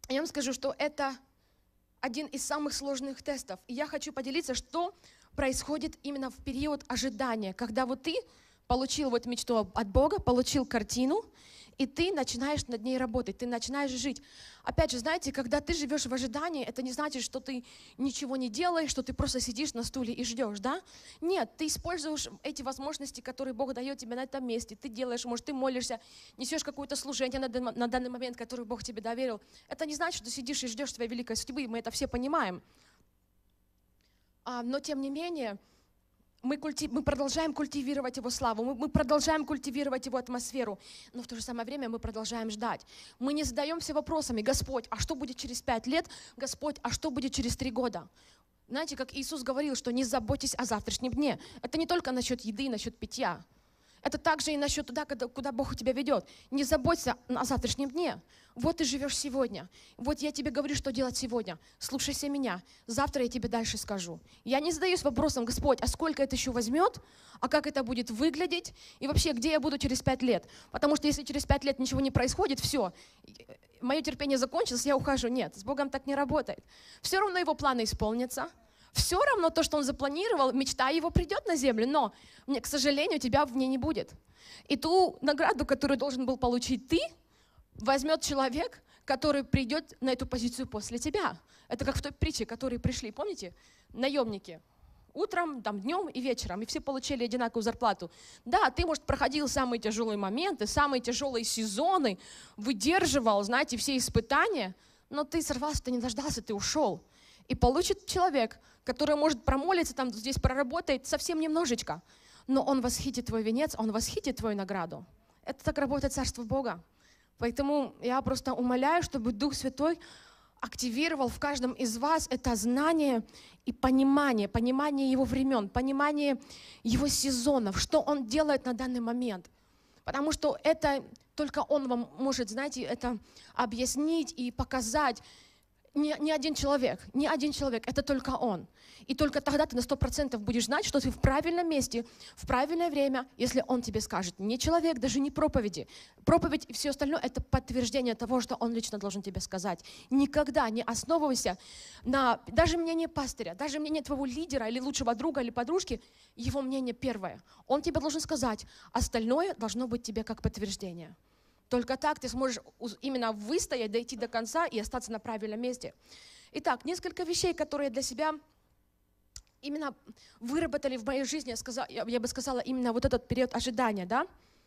Я вам скажу, что это один из самых сложных тестов. И я хочу поделиться, что происходит именно в период ожидания, когда вот ты получил вот мечту от Бога, получил картину, и ты начинаешь над ней работать, ты начинаешь жить. Опять же, знаете, когда ты живешь в ожидании, это не значит, что ты ничего не делаешь, что ты просто сидишь на стуле и ждешь, да? Нет, ты используешь эти возможности, которые Бог дает тебе на этом месте. Ты делаешь, может, ты молишься, несешь какое-то служение на данный момент, которое Бог тебе доверил. Это не значит, что ты сидишь и ждешь своей великой судьбы, мы это все понимаем. Но тем не менее, мы продолжаем культивировать Его славу, мы продолжаем культивировать Его атмосферу, но в то же самое время мы продолжаем ждать. Мы не задаемся вопросами: Господь, а что будет через 5 лет? Господь, а что будет через 3 года? Знаете, как Иисус говорил, что не заботьтесь о завтрашнем дне. Это не только насчет еды, насчет питья. Это также и насчет туда, куда Бог тебя ведет. Не заботься о завтрашнем дне. Вот ты живешь сегодня. Вот я тебе говорю, что делать сегодня. Слушайся меня. Завтра я тебе дальше скажу. Я не задаюсь вопросом: Господь, а сколько это еще возьмет? А как это будет выглядеть? И вообще, где я буду через 5 лет? Потому что если через 5 лет ничего не происходит, все, мое терпение закончилось, я ухожу. Нет, с Богом так не работает. Все равно Его планы исполнятся. Все равно то, что Он запланировал, мечта Его придет на землю, но, к сожалению, тебя в ней не будет. И ту награду, которую должен был получить ты, возьмет человек, который придет на эту позицию после тебя. Это как в той притче, которые пришли, помните? Наемники. Утром, днем и вечером, и все получили одинаковую зарплату. Да, ты, может, проходил самые тяжелые моменты, самые тяжелые сезоны, выдерживал, знаете, все испытания, но ты сорвался, ты не дождался, ты ушел. И получит человек, который может промолиться, там здесь проработает совсем немножечко, но он восхитит твой венец, он восхитит твою награду. Это так работает Царство Бога. Поэтому я просто умоляю, чтобы Дух Святой активировал в каждом из вас это знание и понимание Его времен, понимание Его сезонов, что Он делает на данный момент. Потому что это только Он вам может, знаете, это объяснить и показать. Не один человек, это только Он. И только тогда ты на 100% будешь знать, что ты в правильном месте, в правильное время, если Он тебе скажет. Не человек, даже не проповеди. Проповедь и все остальное – это подтверждение того, что Он лично должен тебе сказать. Никогда не основывайся на даже мнение пастыря, даже мнение твоего лидера или лучшего друга или подружки, его мнение первое. Он тебе должен сказать, остальное должно быть тебе как подтверждение. Только так ты сможешь именно выстоять, дойти до конца и остаться на правильном месте. Итак, несколько вещей, которые для себя именно выработали в моей жизни, я бы сказала, именно вот этот период ожидания, да?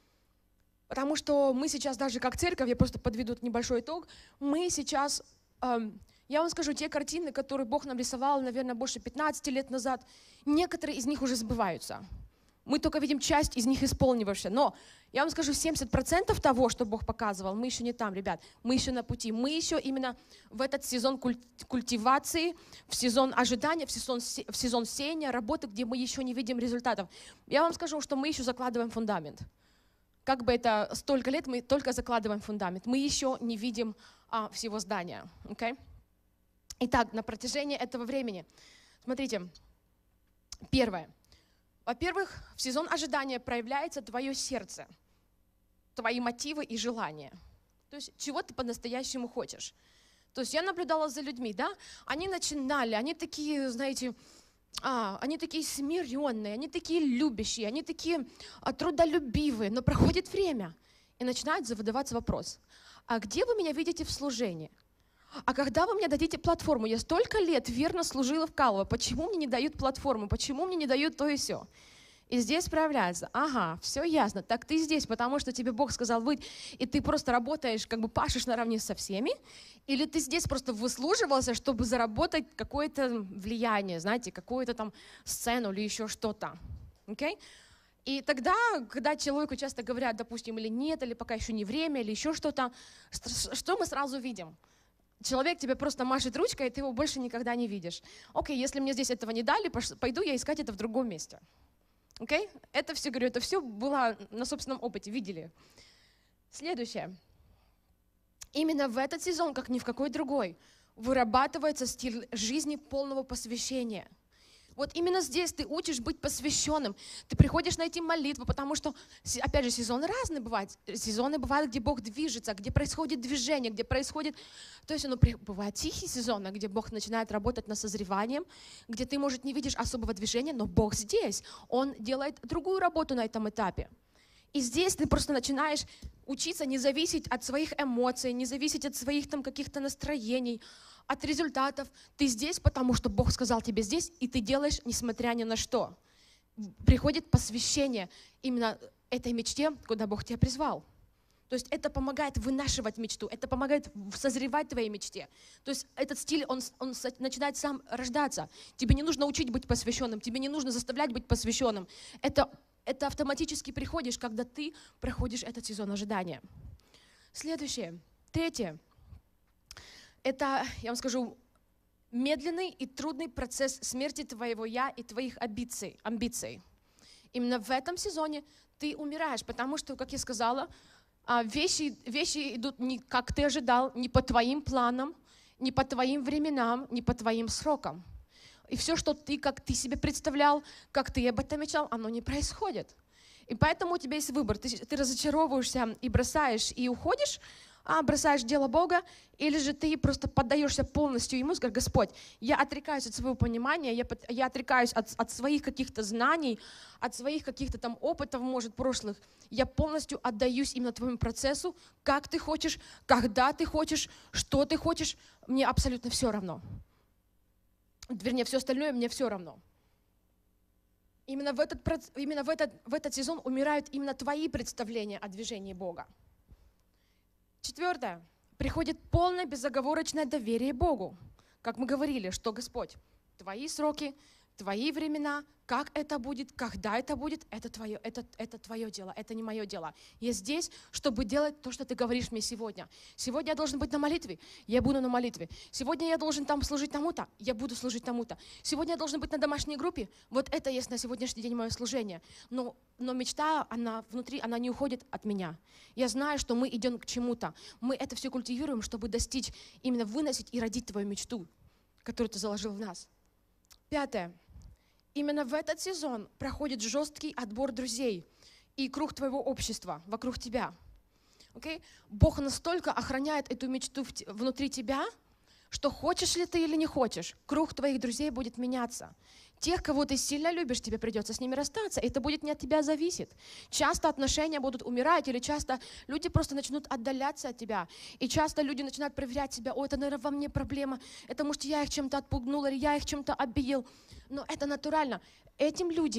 Потому что мы сейчас даже как церковь, я просто подведу небольшой итог, мы сейчас, я вам скажу, те картины, которые Бог нам рисовал, наверное, больше 15 лет назад, некоторые из них уже сбываются. Мы только видим часть из них исполнившихся. Но я вам скажу, 70% того, что Бог показывал, мы еще не там, ребят. Мы еще на пути. Мы еще именно в этот сезон культивации, в сезон ожидания, в сезон сеяния, работы, где мы еще не видим результатов. Я вам скажу, что мы еще закладываем фундамент. Как бы это столько лет, мы только закладываем фундамент. Мы еще не видим всего здания. Okay? Итак, на протяжении этого времени, смотрите, первое. Во-первых, в сезон ожидания проявляется твое сердце, твои мотивы и желания. То есть, чего ты по-настоящему хочешь. То есть, я наблюдала за людьми, да, они начинали, они такие, знаете, они такие смиренные, они такие любящие, они такие трудолюбивые, но проходит время, и начинает задаваться вопрос, а где вы меня видите в служении? А когда вы мне дадите платформу? Я столько лет верно служила в Калово. Почему мне не дают платформу? Почему мне не дают то и сё? И здесь проявляется, ага, все ясно, так ты здесь, потому что тебе Бог сказал быть, и ты просто работаешь, как бы пашешь наравне со всеми, или ты здесь просто выслуживался, чтобы заработать какое-то влияние, знаете, какую-то там сцену или еще что-то. Okay? И тогда, когда человеку часто говорят, допустим, или нет, или пока еще не время, или еще что-то, что мы сразу видим? Человек тебе просто машет ручкой, и ты его больше никогда не видишь. Окей, если мне здесь этого не дали, пойду я искать это в другом месте. Окей? Это все, говорю, это все было на собственном опыте, видели. Следующее. Именно в этот сезон, как ни в какой другой, вырабатывается стиль жизни полного посвящения. Вот именно здесь ты учишь быть посвященным. Ты приходишь найти молитву, потому что, опять же, сезоны разные бывают. Сезоны бывают, где Бог движется, где происходит движение, где происходит... То есть бывают тихие сезоны, где Бог начинает работать над созреванием, где ты, может, не видишь особого движения, но Бог здесь. Он делает другую работу на этом этапе. И здесь ты просто начинаешь учиться не зависеть от своих эмоций, не зависеть от своих там каких-то настроений, от результатов. Ты здесь, потому что Бог сказал тебе здесь, и ты делаешь, несмотря ни на что. Приходит посвящение именно этой мечте, куда Бог тебя призвал. То есть это помогает вынашивать мечту, это помогает созревать твоей мечте. То есть этот стиль, он начинает сам рождаться. Тебе не нужно учить быть посвященным, тебе не нужно заставлять быть посвященным. Это автоматически приходишь, когда ты проходишь этот сезон ожидания. Следующее, третье. Это, я вам скажу, медленный и трудный процесс смерти твоего «я» и твоих амбиций. Именно в этом сезоне ты умираешь, потому что, как я сказала, вещи идут не как ты ожидал, не по твоим планам, не по твоим временам, не по твоим срокам. И все, что как ты себе представлял, как ты об этом мечтал, оно не происходит. И поэтому у тебя есть выбор. Ты разочаровываешься и бросаешь, и уходишь, бросаешь дело Бога, или же ты просто поддаешься полностью Ему, скажешь: Господь, я отрекаюсь от своего понимания, я отрекаюсь от своих каких-то знаний, от своих каких-то там опытов, может, прошлых. Я полностью отдаюсь именно Твоему процессу, как Ты хочешь, когда Ты хочешь, что Ты хочешь, мне абсолютно все равно. Вернее, все остальное мне все равно. Именно в этот сезон умирают именно твои представления о движении Бога. Четвертое. Приходит полное безоговорочное доверие Богу. Как мы говорили, что, Господь, Твои сроки, Твои времена, как это будет, когда это будет, это Твое дело, это не мое дело. Я здесь, чтобы делать то, что Ты говоришь мне сегодня. Сегодня я должен быть на молитве, я буду на молитве. Сегодня я должен там служить тому-то, я буду служить тому-то. Сегодня я должен быть на домашней группе, вот это есть на сегодняшний день мое служение. Но мечта, она внутри, она не уходит от меня. Я знаю, что мы идем к чему-то. Мы это все культивируем, чтобы достичь, именно выносить и родить Твою мечту, которую Ты заложил в нас. Пятое. Именно в этот сезон проходит жесткий отбор друзей и круг твоего общества вокруг тебя. Okay? Бог настолько охраняет эту мечту внутри тебя, что хочешь ли ты или не хочешь, круг твоих друзей будет меняться. Тех, кого ты сильно любишь, тебе придется с ними расстаться. Это будет не от тебя зависеть. Часто отношения будут умирать, или часто люди просто начнут отдаляться от тебя. И часто люди начинают проверять себя: о, это, наверное, во мне проблема, это, может, я их чем-то отпугнул, или я их чем-то обидел. Но это натурально. Эти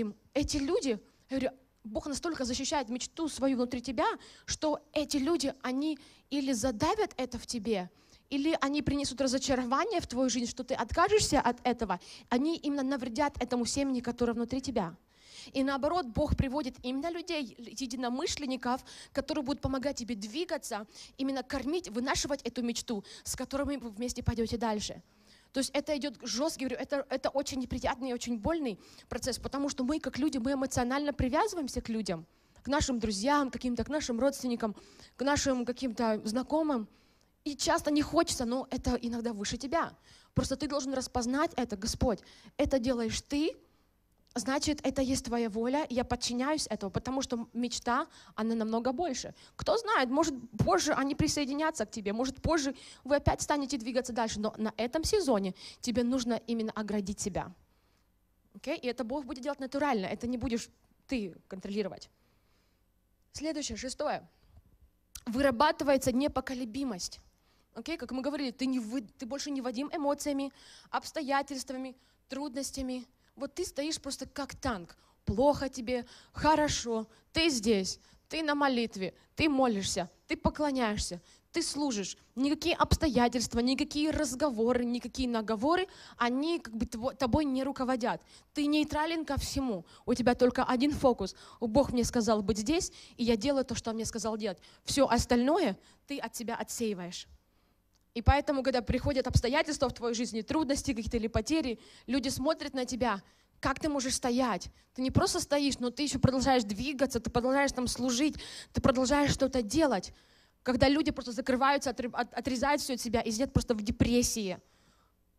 люди, я говорю, Бог настолько защищает мечту свою внутри тебя, что эти люди, они или задавят это в тебе, или они принесут разочарование в твою жизнь, что ты откажешься от этого, они именно навредят этому семени, которое внутри тебя. И наоборот, Бог приводит именно людей, единомышленников, которые будут помогать тебе двигаться, именно кормить, вынашивать эту мечту, с которыми вы вместе пойдете дальше. То есть это идет жесткий, это очень неприятный и очень больный процесс, потому что мы, как люди, мы эмоционально привязываемся к людям, к нашим друзьям, каким-то, к нашим родственникам, к нашим каким-то знакомым. И часто не хочется, но это иногда выше тебя. Просто ты должен распознать это: Господь, это делаешь Ты, значит, это есть Твоя воля, и я подчиняюсь этому, потому что мечта, она намного больше. Кто знает, может, позже они присоединятся к тебе, может, позже вы опять станете двигаться дальше, но на этом сезоне тебе нужно именно оградить себя. Okay? И это Бог будет делать натурально, это не будешь ты контролировать. Следующее, шестое. Вырабатывается непоколебимость. Okay? Как мы говорили, ты больше не водим эмоциями, обстоятельствами, трудностями. Вот ты стоишь просто как танк. Плохо тебе, хорошо, ты здесь, ты на молитве, ты молишься, ты поклоняешься, ты служишь. Никакие обстоятельства, никакие разговоры, никакие наговоры, они как бы тобой не руководят. Ты нейтрален ко всему. У тебя только один фокус. Бог мне сказал быть здесь, и я делаю то, что Он мне сказал делать. Все остальное ты от себя отсеиваешь. И поэтому, когда приходят обстоятельства в твоей жизни, трудности какие-то или потери, люди смотрят на тебя, как ты можешь стоять. Ты не просто стоишь, но ты еще продолжаешь двигаться, ты продолжаешь там служить, ты продолжаешь что-то делать. Когда люди просто закрываются, отрезают все от себя и сидят просто в депрессии.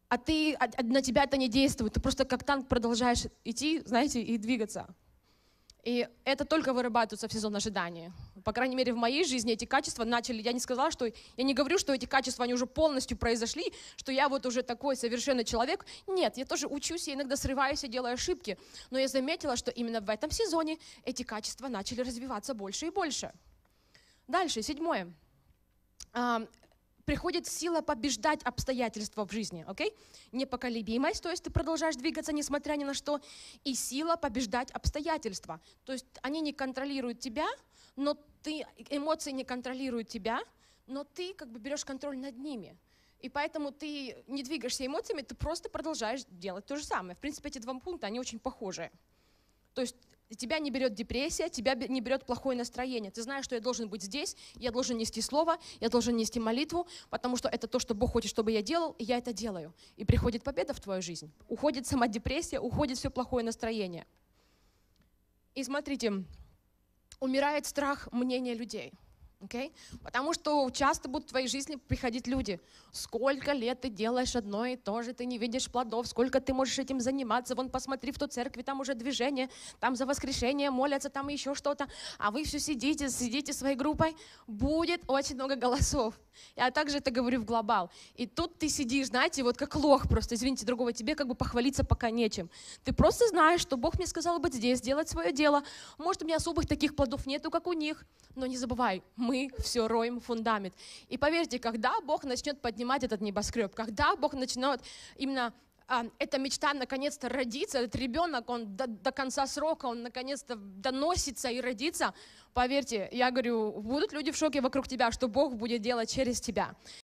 на тебя это не действует. Ты просто как танк продолжаешь идти, знаете, и двигаться. И это только вырабатывается в сезон ожидания. По крайней мере, в моей жизни эти качества начали, я не говорю, что эти качества, они уже полностью произошли, что я вот уже такой совершенный человек. Нет, я тоже учусь, я иногда срываюсь, я делаю ошибки. Но я заметила, что именно в этом сезоне эти качества начали развиваться больше и больше. Дальше, 7. Приходит сила побеждать обстоятельства в жизни, окей? Непоколебимость, то есть ты продолжаешь двигаться, несмотря ни на что, и сила побеждать обстоятельства. То есть они не контролируют тебя, эмоции не контролируют тебя, но ты как бы берешь контроль над ними. И поэтому ты не двигаешься эмоциями, ты просто продолжаешь делать то же самое. В принципе, эти 2 пункта, они очень похожи. То есть тебя не берет депрессия, тебя не берет плохое настроение. Ты знаешь, что я должен быть здесь, я должен нести слово, я должен нести молитву, потому что это то, что Бог хочет, чтобы я делал, и я это делаю. И приходит победа в твою жизнь. Уходит сама депрессия, уходит все плохое настроение. И смотрите, умирает страх мнения людей. Okay? Потому что часто будут в твоей жизни приходить люди. Сколько лет ты делаешь одно и то же, ты не видишь плодов, сколько ты можешь этим заниматься. Вон посмотри в ту церкви, там уже движение, там за воскрешение молятся, там еще что-то. А вы все сидите своей группой. Будет очень много голосов. Я также это говорю в глобал. И тут ты сидишь, знаете, вот как лох просто, извините, другого, тебе как бы похвалиться пока нечем. Ты просто знаешь, что Бог мне сказал быть здесь, делать свое дело. Может, у меня особых таких плодов нету, как у них. Но не забывай, мы все роем фундамент. И поверьте, когда Бог начнет поднимать этот небоскреб, когда Бог начнет именно эта мечта наконец-то родиться, этот ребенок, он до конца срока, он наконец-то доносится и родится, поверьте, я говорю, будут люди в шоке вокруг тебя, что Бог будет делать через тебя.